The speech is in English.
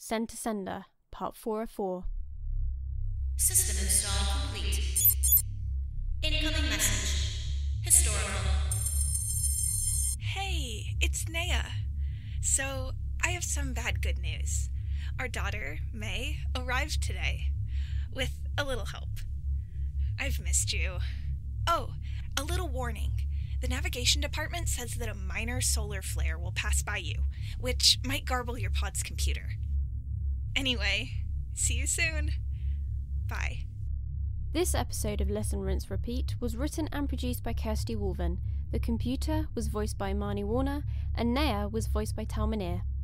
Send to Sender, Part 404. System install complete. Incoming message. Historical. Hey, it's Néa. So, I have some bad good news. Our daughter, May, arrived today. With a little help. I've missed you. Oh, a little warning. The navigation department says that a minor solar flare will pass by you, which might garble your pod's computer. Anyway, see you soon. Bye. This episode of Listen, Rinse, Repeat was written and produced by Kirsty Woolven. The computer was voiced by Marnie Warner, and Néa was voiced by Tal Minear.